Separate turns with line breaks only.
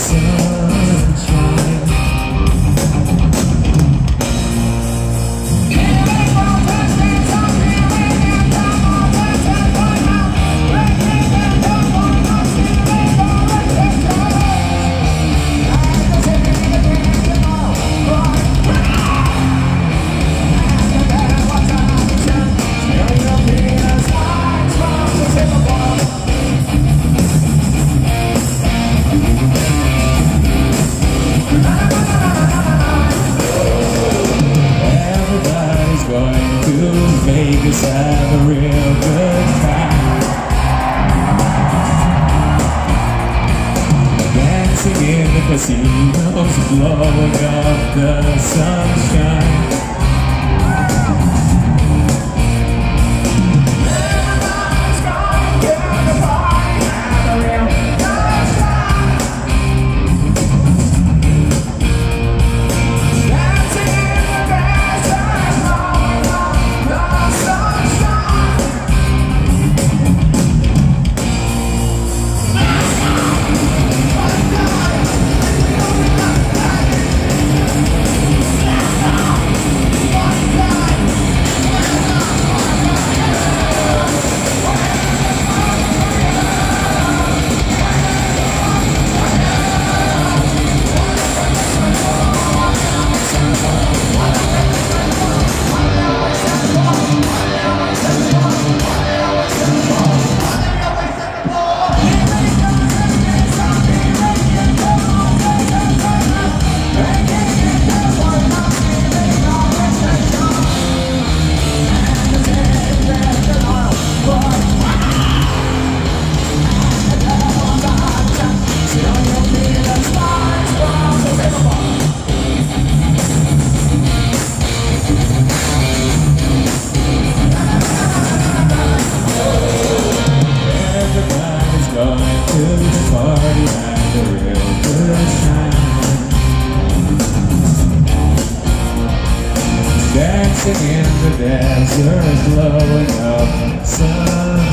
sunshine. Vegas have a real good time, dancing in the casinos, blowing up the sunshine. Everybody's gonna get the party, have a real good time, dancing in the desert, blowing up the sunshine. To the party, have a real good time, dancing in the desert, blowing up sun.